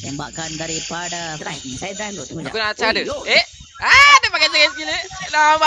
Tembakan daripada Frank. Saya drive dulu. Aku nak cara. Dia pakai second skill ni. Lama.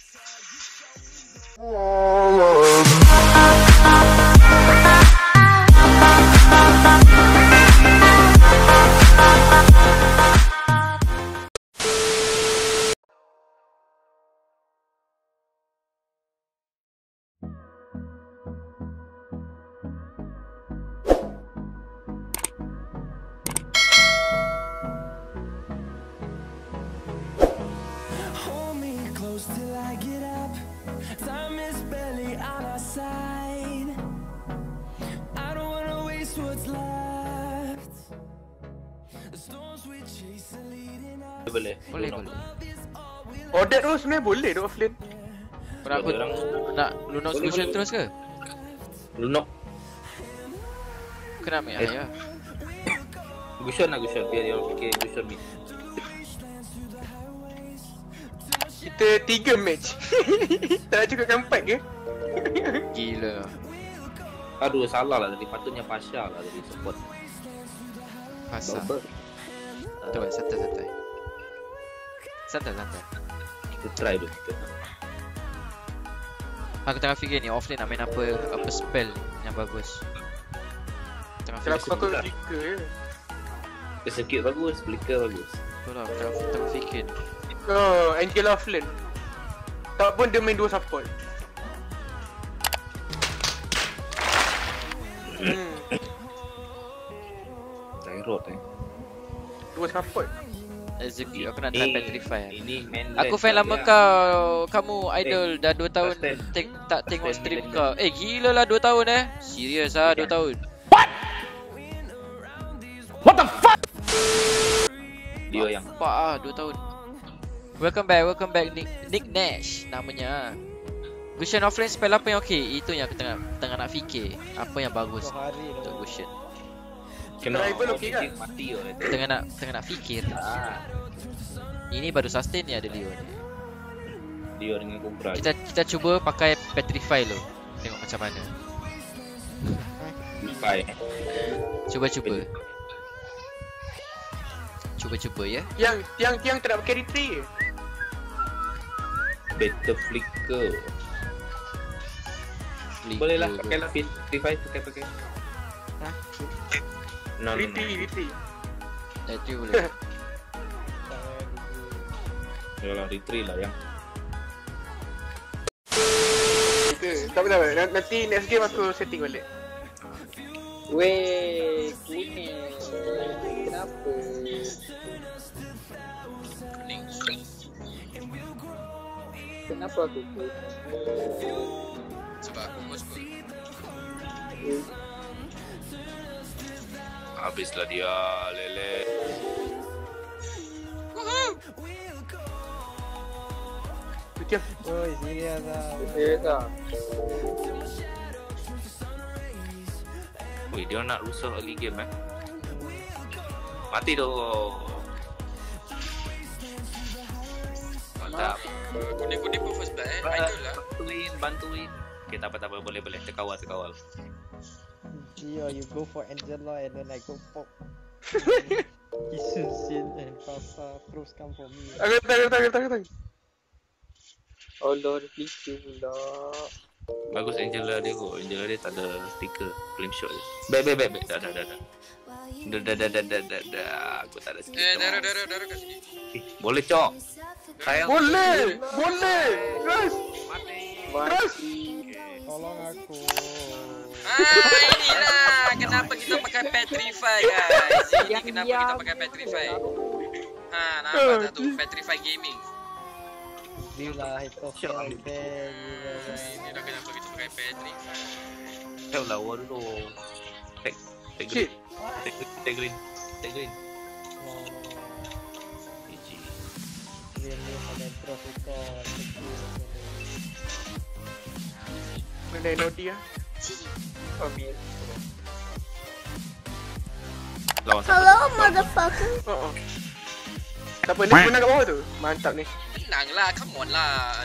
Till I get up, time is barely on our side. I don't wanna waste what's left. The storms we chase are leading us. Boleh. Order tu sebenarnya boleh tu offlane. Kenapa nak Lunok solution terus ke? Lunok. Kena ambil ayah. Gusion biar dia orang fikir Gusion mid. Kita 3 match. Tak cukup campak ke? Gila. Aduh, salah lah tadi. Patutnya Pasha lah tadi support. Pasal. Betul, santai. Kita try dulu kita. Aku tengah fikir ni offlane nak main apa spell yang bagus. Tengah Kalau fikir. aku flicker je. Execute bagus, flicker bagus. Betul lah, tengah fikir. Oh, Angela offlane. Tak pun dia main 2 support. Tyrod 2 support. Execute, aku nak try petrify. Ini main Aku fan lama kamu idol dah 2 tahun tak tengok stream kau. Gila lah 2 tahun Serius lah 2 tahun. What the fuck? Dia yang Nampak 2 tahun. Welcome back Nick Nash namanya. Gusion offlane spell apa yang okey? Itu yang aku tengah nak fikir. Apa yang bagus untuk Gusion. kena Driver okey kan? mati orang tu. Tengah nak fikir. Ini baru sustain ni ada Leo ni. Dia dengan Cobra. Kita cuba pakai petrify lo. Tengok macam mana. Bye. Cuba ya. Yang tak nak pakai retreat. Better flicker. Boleh lah pakai lah Revive pakai. No. Retreat. Itu boleh. Yalah retreat lah yang. Tak apa. Nanti next game aku setting balik. Weh, kuning. Kenapa? Kenapa aku kuning? Sebab aku bos pun. Habislah dia lele. Macam Oi, serius lah. Weh, dia nak rusak early game Mati tu. Mantap. Kuning pun first blood idol lah. Bantuin. Okay, tak apa boleh. Terkawal. Gio, you go for Angela and then I go pop. Kisun Sin and Pasa terus come for me. Aku. Oh Lord, please you pula. Bagus Angela dia kot. Angela dia tak ada stiker. Flame shot je. Baik. Dah. Aku tak ada skill. Darah kat sini. Boleh cok. Sayang. Boleh. Terus. Tolong aku. Inilah kenapa kita pakai petrify guys. Ini kenapa kita pakai petrify. Nampak tak tu petrify gaming. Bila itu Inilah kenapa kita pakai petrify. Kau lawa dulu. Tag Shit. green. Mana Nodi Ambil. Lawan Hello, motherfucker. Tak apa, ni menang kat bawah tu. Mantap ni. Tenang lah, come on lah.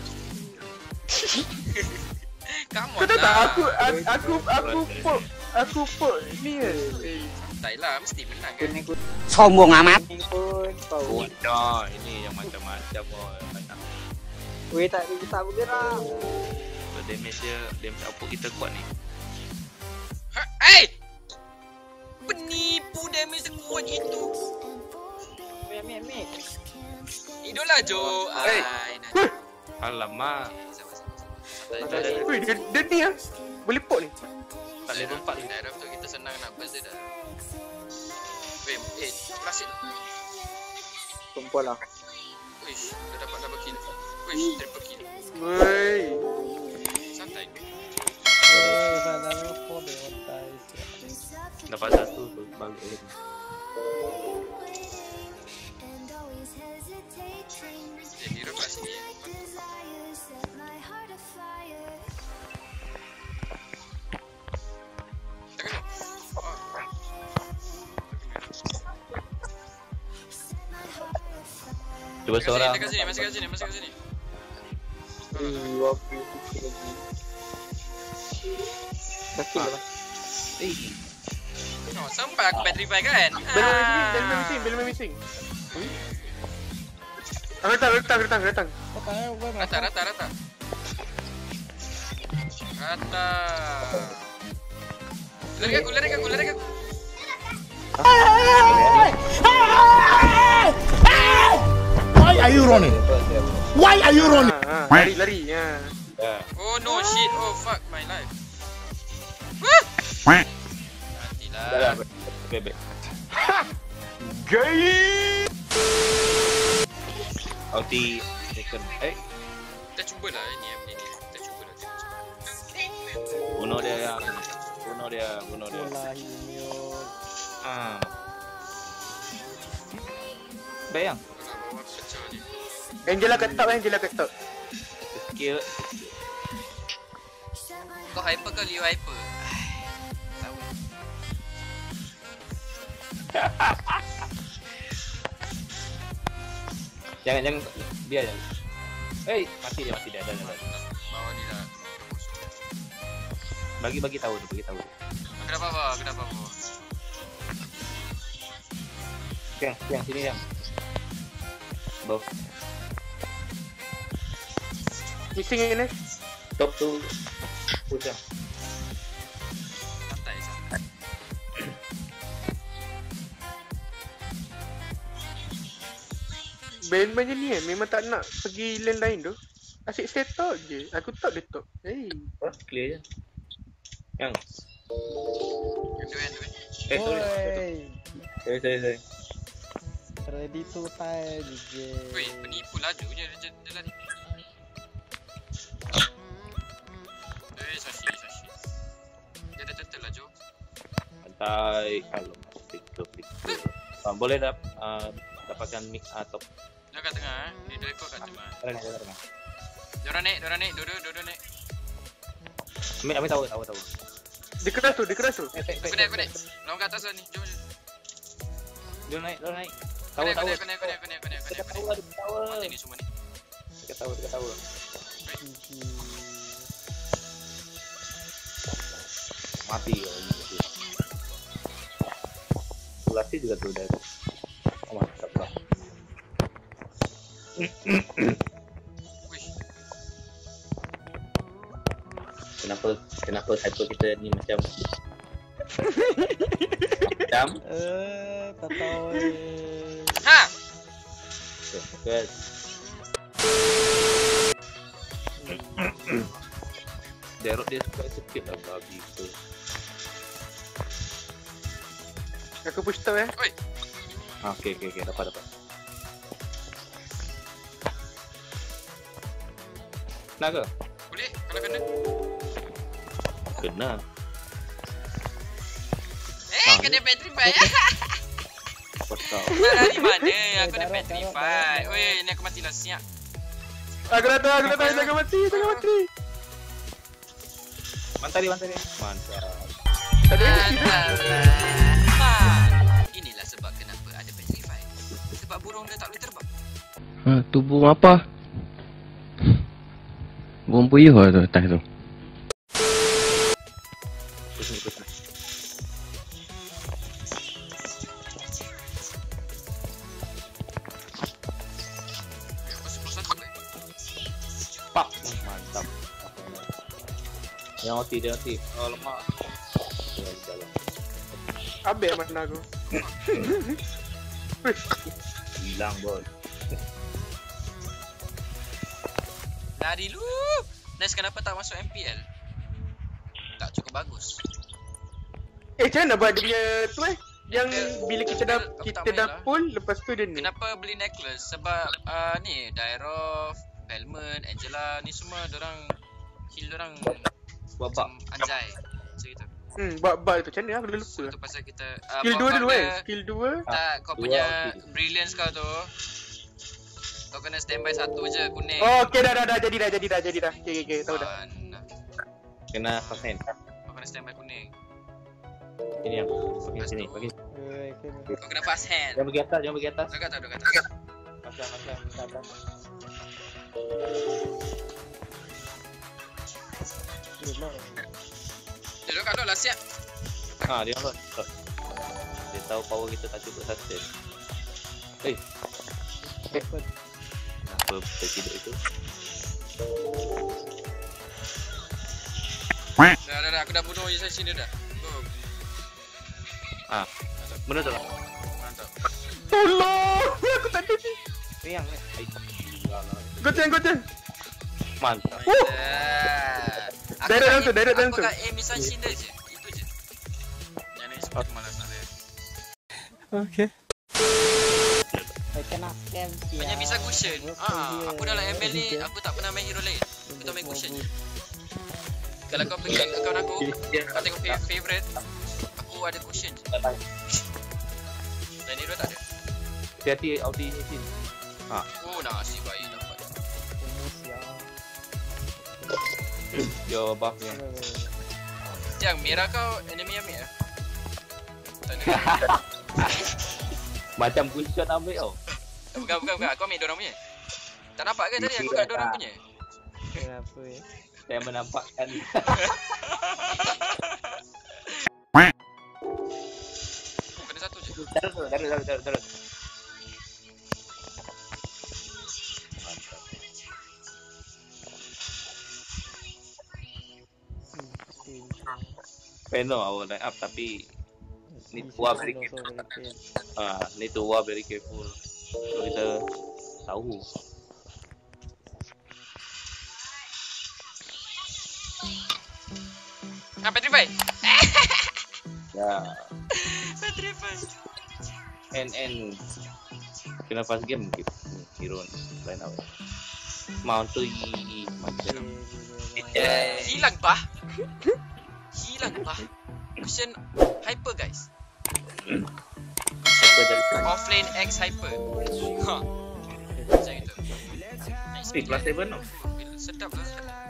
Come on Kau tahu tak lah. aku pop ni. santai lah, mesti menang kan. Sombong amat. pun kau. Kuat dah. Ini yang macam-macam banyak. Weh tak bisa bergerak. So damage apa kita kuat ni. Hey! Penipu damage sekuat itu. Mik. Idollah Jo. Hey. Alamak. Weh, dia ni ah. Boleh pot ni. Tak boleh tempat ni. Dah tu kita senang nak buzz dia dah. Weh, klasik. Tumpul lah. Wish, dah dapat double kill. Wish, triple kill. Woi. Santai. Dapat satu tu balik lagi. Hero kat sini. Cuba seorang. Masih kat sini. Wapi lagi. Sakit lah. Oh, sampai aku petrify kan? Belum missing. Retang. Rata. Lari aku. Why are you running? Lari. Ya. Oh no shit, oh fuck my life. Quack. Matilah. Bebek. Gay. Ulti second. Kita cubalah ini. Kita cubalah. Bunuh dia. Bayang. Bawa pecah ni. Angela kat top. Skill. Kau hyper ke Leo hyper? Tahu. Jangan dia aja. Mati dia. Dah. Bawa ni lah. Bagi tahu. Kenapa bawa? Yang sini yang. Bawah. Missing ini. Top tu. Push. Santai. Ben macam ni memang tak nak pergi lane lain tu. Asyik stay top je. Aku top dia top. Clear je. Yang. Sorry. Ready to time je. Weh, penipu laju je dia lari. Sashi. Dia dah turtle lah Jo. Santai. Alamak, flicker. Boleh dapatkan mix top. Dia kat tengah Ni dia ikut kat tengah. Tengah. Diorang naik. Dua naik. Ambil tahu. Dia keras tu. Aku naik. Lawan kat atas lah ni. Jom. Dia naik. Tahu. Tahu. Mati ni semua ni. Dekat tahu. Mati kalau ni. Sulasi juga tu dah. Mantap lah. Kenapa hyper kita ni macam tak tahu. Ha. Fokus. Derot dia suka sikit lah babi tu. Aku push top Oi. Okay, dapat. Nak ke? Boleh kalau kena. Kena. Kena petrify. Apa kau? Dari mana aku dah petrify. Oi, ni aku matilah siap. Aku datang, jangan mati. Mantap. Inilah sebab kenapa ada petrify. Sebab burung dia tak boleh terbang. Tu burung apa? Burung puyuh lah tu atas tu. Pak. Mantap. Yang OT dia OT. Oh lemah. Dia jalan. Abek mana aku. Hilang bos. Lari lu. Nice, kenapa tak masuk MPL? Tak cukup bagus. Macam mana buat dia punya tu yang bila kita dah Aku tak kita main dah lah. pull, lepas tu dia ni. Kenapa beli necklace? Sebab ni Dairov, Pelman, Angela ni semua dorang heal dorang Buat macam anjay. Macam gitu. Buat tu macam mana aku dah lupa. Itu pasal kita Skill 2 dulu dia- Skill 2. Tak, kau Dua, punya okey. brilliance kau tu. Kau kena standby satu je kuning. Oh, okey dah jadi dah. Okey, tahu dah. Mana? Kena fast hand. Kau kena standby kuning. Ini yang pakai sini, pakai. Kau kena fast hand. Jangan pergi atas, jangan pergi atas. Dekat atas. Macam atas. Duduk kat dulu lah siap. Dia load. Dia tahu power kita tak cukup sustain. Kenapa kita tidur itu? Dah, aku dah bunuh assassin dia dah. Boom. Benar tak? Mantap. Tolong! Aku tak ada ni. Yang Goceng. mantap. Direct dalam tu. Aku kat aim assassin dia je. Itu je. Yang ni sebab aku malas nak dia. Banyak bisa cushion. Aku dalam ML ni aku tak pernah main hero lain. Aku tak main cushion je. Kalau kau pergi account aku, kau tengok favorite, aku ada cushion je. Dan hero tak ada. Hati-hati Audi ni sini. Oh, nasib baik dapat. Yo buff ni. Yang merah kau enemy ambil lah. Tak ada. Macam cushion ambil tau. Bukan. Aku ambil dorang punya. Tak nampak ke tadi aku kat dorang punya? Kenapa ya? Saya menampakkan. Oh, kena satu je. Darut. Penuh our line up tapi need to war very careful. Need to war very careful. Kalau kita tahu. Petrify. Ya. Petrify. And kena fast game hero line up. Mount tu macam Hilang bah. Cushion hyper guys. Offlane X hyper. Macam itu. Nice. plus 7 tau. Sedap lah.